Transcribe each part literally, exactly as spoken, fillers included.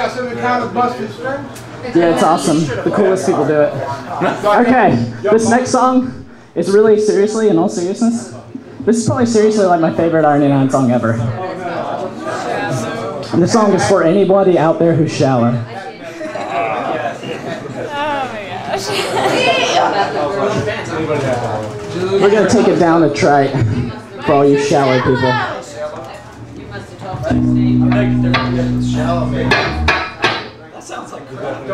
got something kind of busted strings? Yeah, it's awesome. The coolest people do it. Okay, this next song is really seriously, in all seriousness, this is probably seriously like my favorite R ninety-nine song ever. And this song is for anybody out there who's shallow. Oh my gosh. We're gonna take it down a trite for all you shallow people. You must have talked to his name. Shallow, man. That sounds like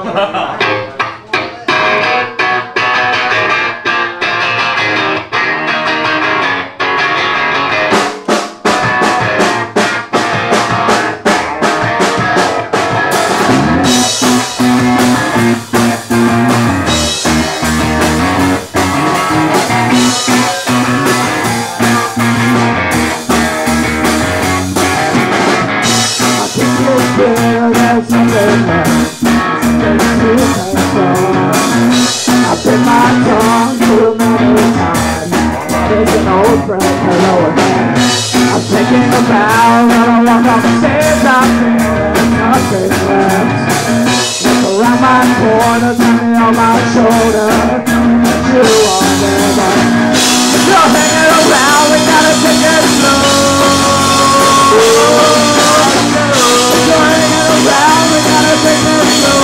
I've been my tongue too many times. There's an old friend, hello again. I'm thinking about when I walk off the stairs. I feel there's nothing left. Look around my corner, turning on my shoulder. You are there, but you're hanging around. We gotta take it slow. You're hanging around. We gotta take it slow.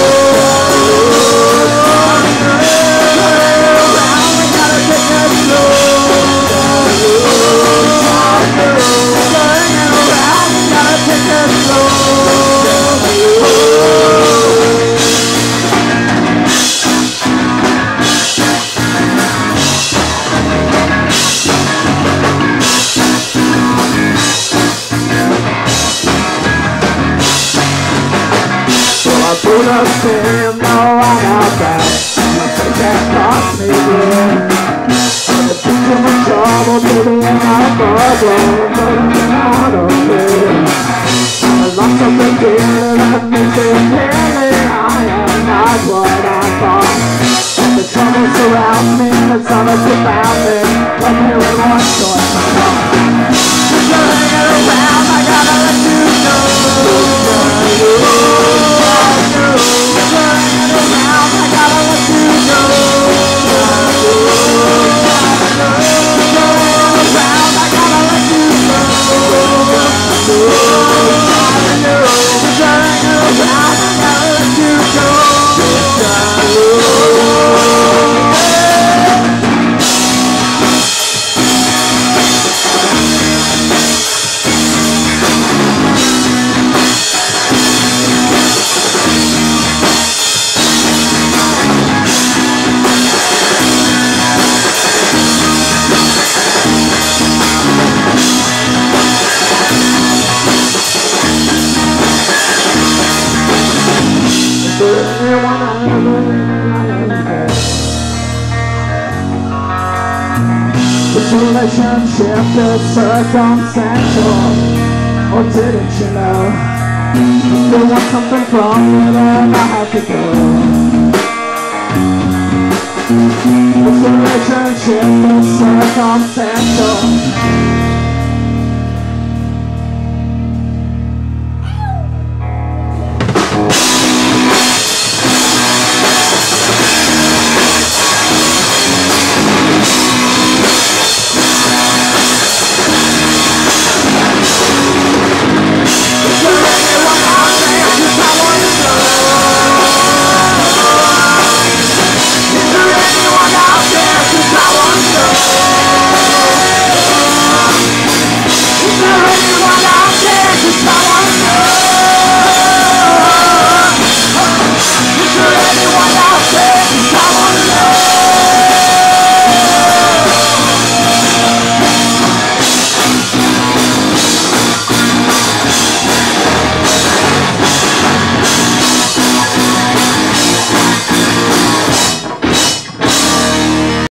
Put up him, no, I'm not back. I think that cost me good. I'm a bit too much trouble, baby, and I'm a problem, but I'm out of it. I lost something dear that makes it clearly I am not what I thought. The trouble surrounds me, the sun is about me. I'm hearing one choice I thought. If you're hanging around, I gotta let you know. This relationship is circumstantial, or didn't you know? If you want something from me, then I have to go. This relationship is circumstantial,